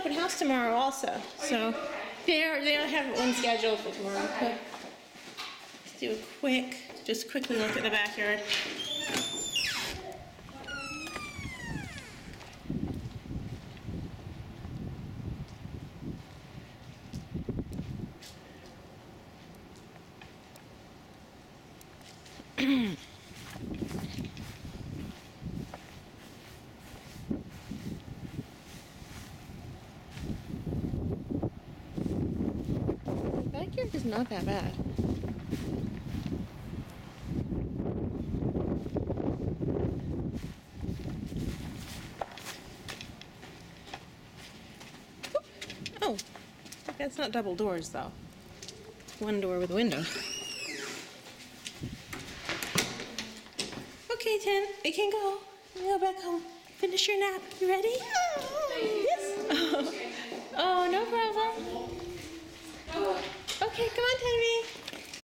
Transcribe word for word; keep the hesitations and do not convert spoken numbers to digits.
open house tomorrow also. So they are, they don't have one scheduled for tomorrow. But let's do a quick, just quickly look at the backyard. Backyard is not that bad. Oh, that's not double doors though. One door with a window. Okay, Tim, we can go. We go back home. Finish your nap. You ready? Yes. Oh, oh no problem.